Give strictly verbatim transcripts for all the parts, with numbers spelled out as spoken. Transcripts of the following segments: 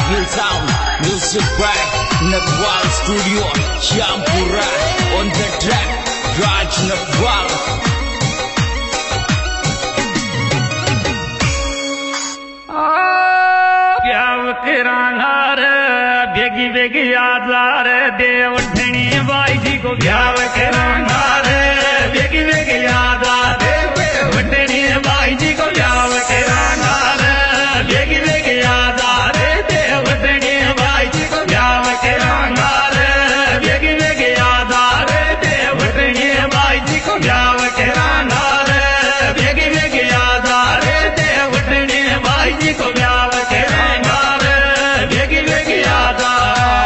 Real sound, music by Natwal Studio, Champura. On the track, Raj Natwal. बेगी बेगी याद आ रे देव ठणी बाई जी को ब्याह कराना रे बेगी बेगी याद आ रे देव ठणी बाई जी को ब्याह कराना रे बेगी बेगी याद आ रे देव ठणी बाई जी को ब्याह कराना रे बेगी बेगी याद आ रे देव ठणी बाई जी को ब्याह कराना रे बेगी बेगी याद आ रे देव ठणी बाई जी को ब्याह कराना रे बेगी बेगी याद आ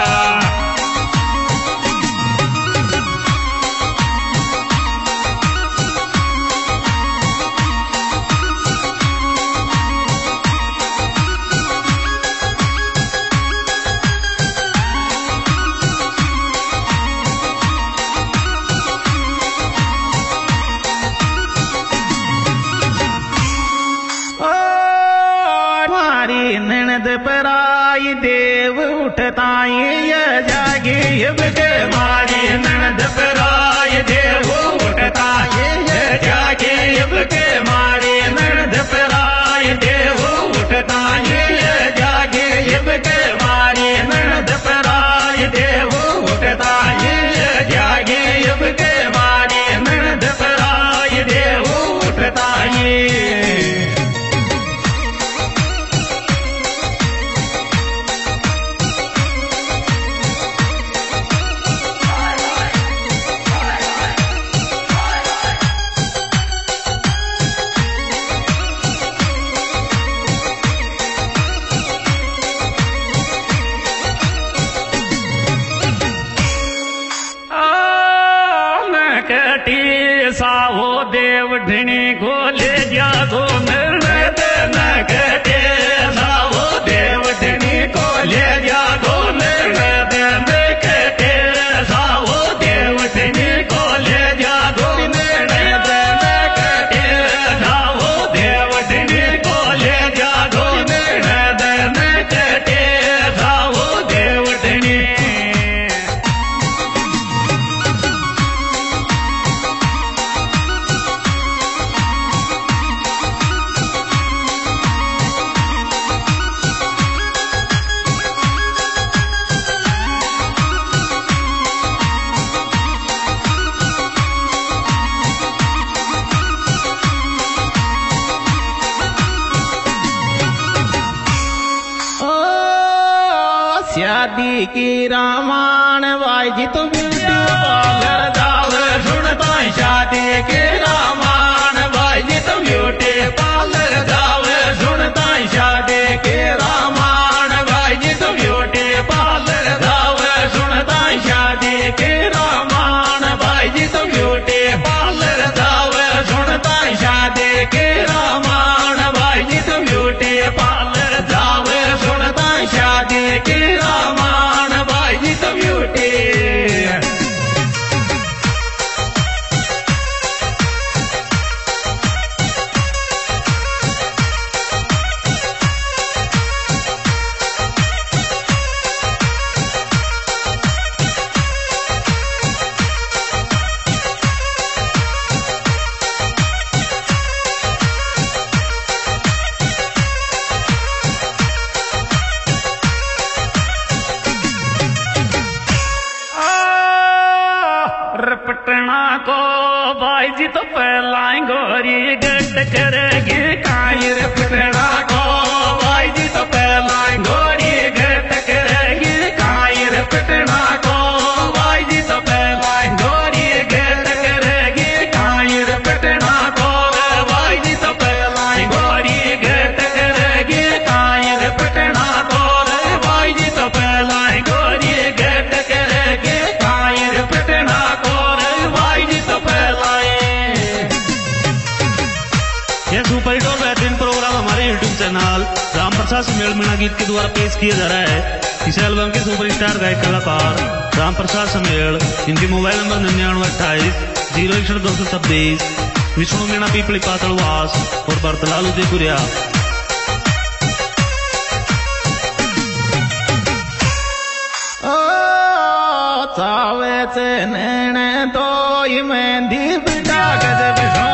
ननद पराई देव उठताई ये जागे अब के मारी ननद पराई देव उठताई ये जागे अब के मारी ननद पराई देव उठताई ये जागे अब के मारी ननद पराई देव उठताई ये जागे अब के मारी ननद पराई देव उठताई साहो देव ढणी को ले जागो निर्णय न कटे साहो देव ढणी को ले जागो निर्णय न कटे साहो देव ढणी को ले जागो निर्णय न कटे साहो देव ढणी को ले जागो निर्णय न कटे साहो देव ढणी शादी की रामायण वाई तो ब्यूटी पार्लर जाव सुनता शादी की रामायण वाई तो ब्यूटी पार्लर जाव सुनता शादी की रामायण वाई तो ब्यूटी पार्लर जाव सुनता शादी की रामायण वाई तो ब्यूटी पार्लर जाव सुनता शादी की रामायण वाई तो ब्यूटी पार्लर जाव सुनता शादी की रामायण बाई तो ब्यूटी पटना को बाई जी तो पहला गोरी गट करेगी कायर पटना को बाई जी तो पहला गोरी गट करेगी कायर पटना को बाई जी तो पहला गोरी गट करेगी कायर पटना को बाई जी तो पहला गोरी गट करेगी कायर पटना को बाई जी तो पहला गोरी गट करेगी कायर पटना को यह सुपर हिट और बेहतरीन प्रोग्राम हमारे यूट्यूब चैनल राम प्रसाद समेल मीणा गीत के द्वारा पेश किया जा रहा है। इस एल्बम के सुपरस्टार गायक कलाकार राम प्रसाद समेल, इनके मोबाइल नंबर निन्यानवे अट्ठाईस जीरो इकसठ दो सौ छब्बीस, विष्णु मीणा पीपली पातड़वास और बरतलाल उदयपुरिया। सावे से नैने तो ये मेहंदी बिटा गजब